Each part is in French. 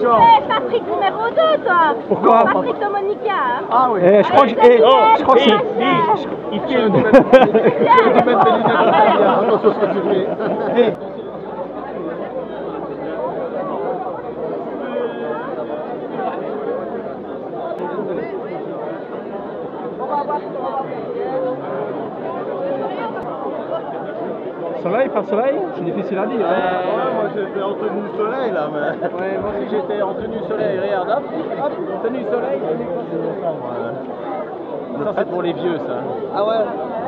genre. Patrick numéro 2, toi. Pourquoi? Patrick de Monica. Hein. Ah oui. Je crois que c'est... Il filme. Attention à ce que tu fais. Soleil, pas de soleil, c'est difficile à dire. Ouais, moi j'étais en tenue soleil là, mais. Ouais, moi aussi j'étais en tenue soleil, regarde, hop, tenue soleil, Ça c'est pour les vieux ça. Ah ouais.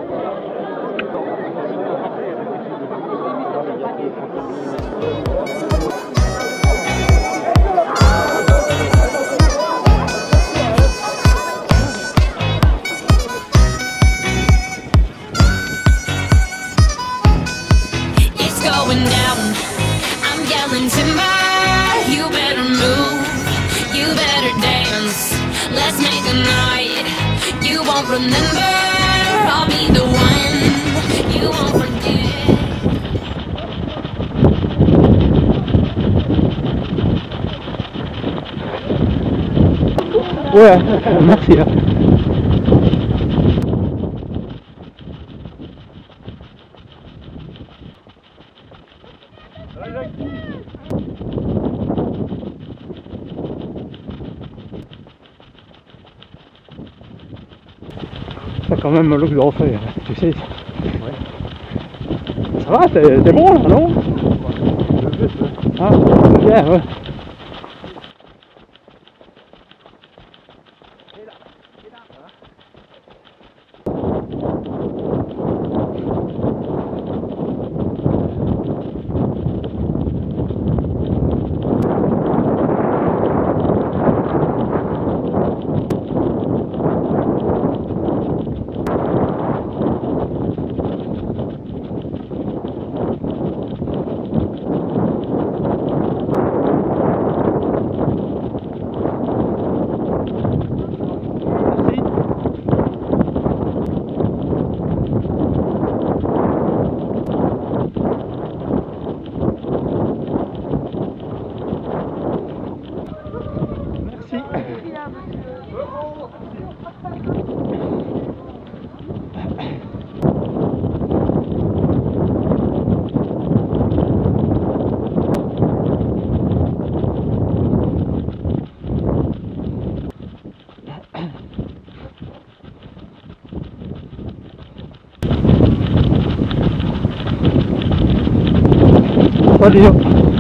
Going down, I'm yelling timber. You better move, you better dance. Let's make a night you won't remember. I'll be the one you won't forget. Ouais, merci. T'as quand même le look de refait, tu sais. Ouais. Ça va, t'es bon là, non? Ah, bien, ouais. Oddio.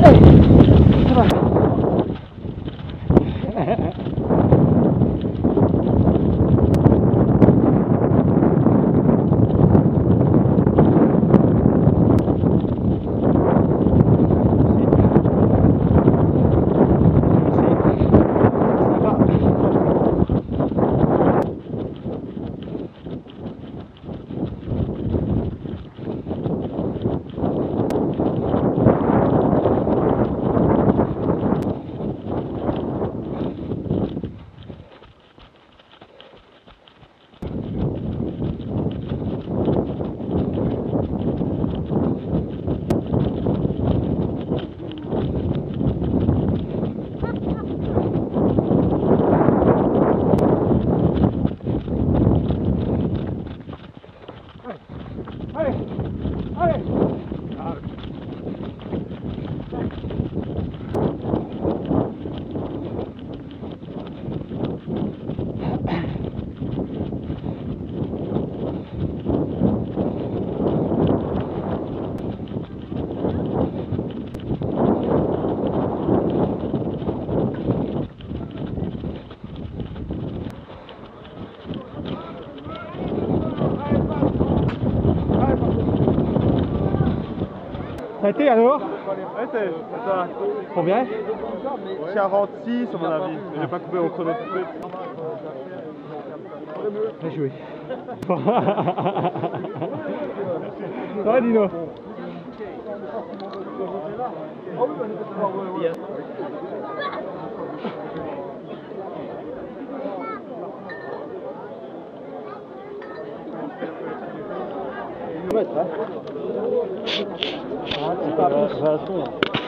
Ça a été alors? Ouais, c'est ça. Combien? 46 à mon avis. J'ai pas coupé au chrono tout de suite. Bien joué. Ça va, Dino? Ah, c'est pas